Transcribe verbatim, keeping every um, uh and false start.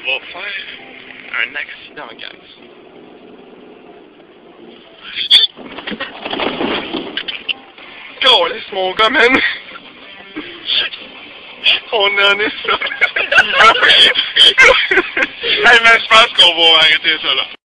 va faire un accident, guys. Oh, laisse mon gars, man. On en est ça. Hey, man, je pense qu'on va arrêter ça là.